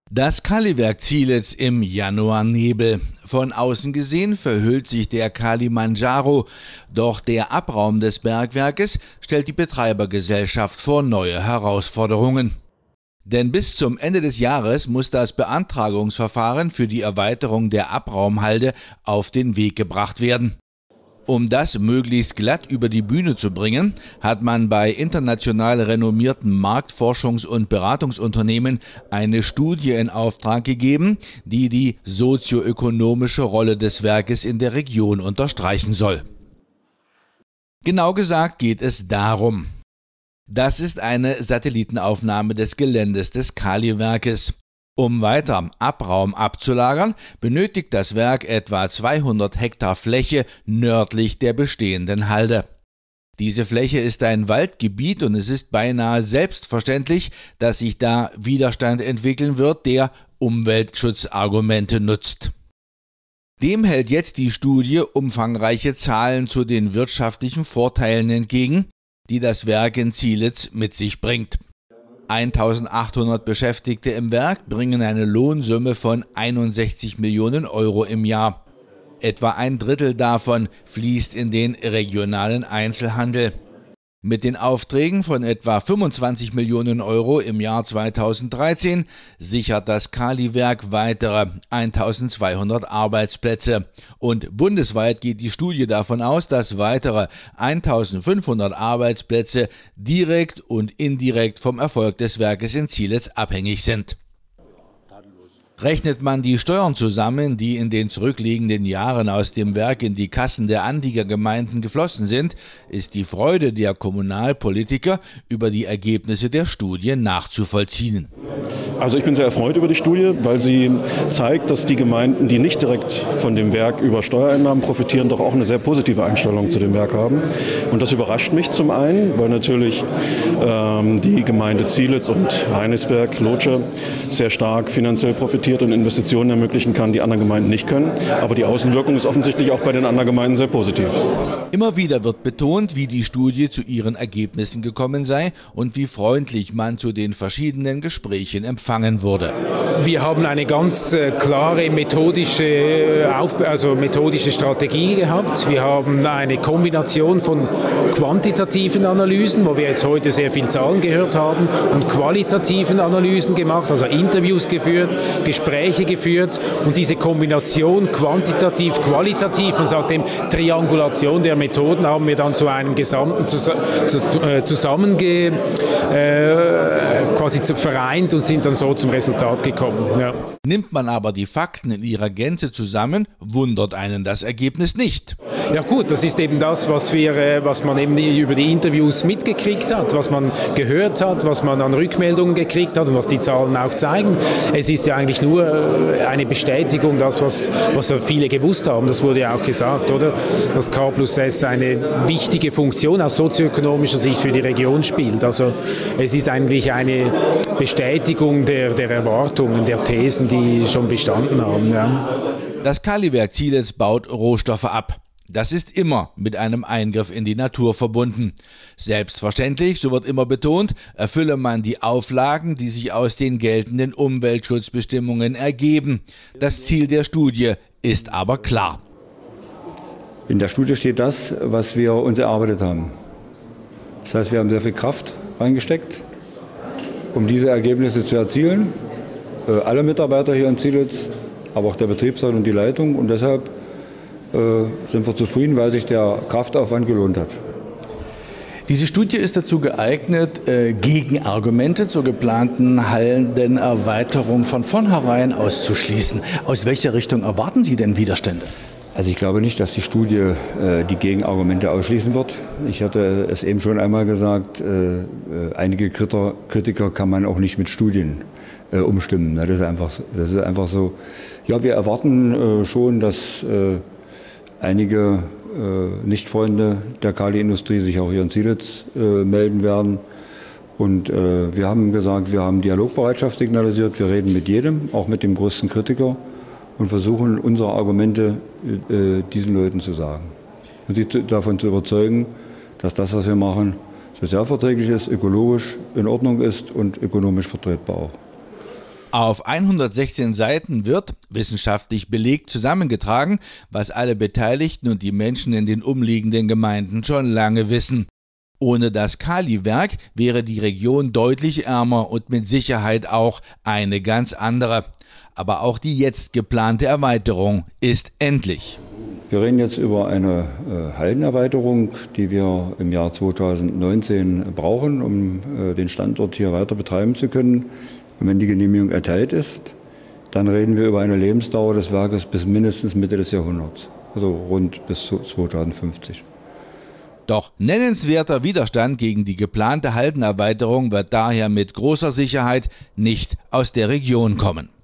Das Kaliwerk Zielitz im Januarnebel. Von außen gesehen verhüllt sich der Kalimandscharo, doch der Abraum des Bergwerkes stellt die Betreibergesellschaft vor neue Herausforderungen. Denn bis zum Ende des Jahres muss das Beantragungsverfahren für die Erweiterung der Abraumhalde auf den Weg gebracht werden. Um das möglichst glatt über die Bühne zu bringen, hat man bei international renommierten Marktforschungs- und Beratungsunternehmen eine Studie in Auftrag gegeben, die die sozioökonomische Rolle des Werkes in der Region unterstreichen soll. Genau gesagt geht es darum. Das ist eine Satellitenaufnahme des Geländes des Kaliwerkes. Um weiter Abraum abzulagern, benötigt das Werk etwa 200 Hektar Fläche nördlich der bestehenden Halde. Diese Fläche ist ein Waldgebiet und es ist beinahe selbstverständlich, dass sich da Widerstand entwickeln wird, der Umweltschutzargumente nutzt. Dem hält jetzt die Studie umfangreiche Zahlen zu den wirtschaftlichen Vorteilen entgegen, die das Werk in Zielitz mit sich bringt. 1800 Beschäftigte im Werk bringen eine Lohnsumme von 61 Millionen Euro im Jahr. Etwa ein Drittel davon fließt in den regionalen Einzelhandel. Mit den Aufträgen von etwa 25 Millionen Euro im Jahr 2013 sichert das Kaliwerk weitere 1200 Arbeitsplätze. Und bundesweit geht die Studie davon aus, dass weitere 1500 Arbeitsplätze direkt und indirekt vom Erfolg des Werkes in Zielitz abhängig sind. Rechnet man die Steuern zusammen, die in den zurückliegenden Jahren aus dem Werk in die Kassen der Anliegergemeinden geflossen sind, ist die Freude der Kommunalpolitiker über die Ergebnisse der Studie nachzuvollziehen. Also ich bin sehr erfreut über die Studie, weil sie zeigt, dass die Gemeinden, die nicht direkt von dem Werk über Steuereinnahmen profitieren, doch auch eine sehr positive Einstellung zu dem Werk haben. Und das überrascht mich zum einen, weil natürlich die Gemeinde Zielitz und Heinisberg, Lotsche sehr stark finanziell profitieren und Investitionen ermöglichen kann, die andere Gemeinden nicht können. Aber die Außenwirkung ist offensichtlich auch bei den anderen Gemeinden sehr positiv. Immer wieder wird betont, wie die Studie zu ihren Ergebnissen gekommen sei und wie freundlich man zu den verschiedenen Gesprächen empfangen wurde. Wir haben eine ganz klare methodische Strategie gehabt. Wir haben eine Kombination von quantitativen Analysen, wo wir jetzt heute sehr viel Zahlen gehört haben, und qualitativen Analysen gemacht, also Interviews geführt, Gespräche geführt, und diese Kombination quantitativ, qualitativ, man sagt eben Triangulation der Methoden, haben wir dann zu einem Gesamten quasi vereint und sind dann so zum Resultat gekommen. Ja. Nimmt man aber die Fakten in ihrer Gänze zusammen, wundert einen das Ergebnis nicht. Ja gut, das ist eben das, was man eben über die Interviews mitgekriegt hat, was man gehört hat, was man an Rückmeldungen gekriegt hat und was die Zahlen auch zeigen. Es ist ja eigentlich nur eine Bestätigung, das, was viele gewusst haben. Das wurde ja auch gesagt, oder? Dass K+S eine wichtige Funktion aus sozioökonomischer Sicht für die Region spielt. Also es ist eigentlich eine Bestätigung der Erwartungen, der Thesen, die schon bestanden haben. Ja. Das Kaliwerk Zielitz baut Rohstoffe ab. Das ist immer mit einem Eingriff in die Natur verbunden. Selbstverständlich, so wird immer betont, erfülle man die Auflagen, die sich aus den geltenden Umweltschutzbestimmungen ergeben. Das Ziel der Studie ist aber klar. In der Studie steht das, was wir uns erarbeitet haben. Das heißt, wir haben sehr viel Kraft reingesteckt, um diese Ergebnisse zu erzielen. Alle Mitarbeiter hier in Zielitz, aber auch der Betriebsrat und die Leitung. Und deshalb sind wir zufrieden, weil sich der Kraftaufwand gelohnt hat. Diese Studie ist dazu geeignet, Gegenargumente zur geplanten Hallenerweiterung von vornherein auszuschließen. Aus welcher Richtung erwarten Sie denn Widerstände? Also ich glaube nicht, dass die Studie die Gegenargumente ausschließen wird. Ich hatte es eben schon einmal gesagt, einige Kritiker kann man auch nicht mit Studien umstimmen. Das ist einfach so. Ja, wir erwarten schon, dass einige Nichtfreunde der Kaliindustrie sich auch hier in Zielitz melden werden. Und wir haben gesagt, wir haben Dialogbereitschaft signalisiert. Wir reden mit jedem, auch mit dem größten Kritiker, und versuchen, unsere Argumente diesen Leuten zu sagen. Und sie davon zu überzeugen, dass das, was wir machen, sozialverträglich ist, ökologisch in Ordnung ist und ökonomisch vertretbar auch. Auf 116 Seiten wird, wissenschaftlich belegt, zusammengetragen, was alle Beteiligten und die Menschen in den umliegenden Gemeinden schon lange wissen. Ohne das Kaliwerk wäre die Region deutlich ärmer und mit Sicherheit auch eine ganz andere. Aber auch die jetzt geplante Erweiterung ist endlich. Wir reden jetzt über eine Hallenerweiterung, die wir im Jahr 2019 brauchen, um den Standort hier weiter betreiben zu können. Und wenn die Genehmigung erteilt ist, dann reden wir über eine Lebensdauer des Werkes bis mindestens Mitte des Jahrhunderts, also rund bis 2050. Doch nennenswerter Widerstand gegen die geplante Hallenerweiterung wird daher mit großer Sicherheit nicht aus der Region kommen.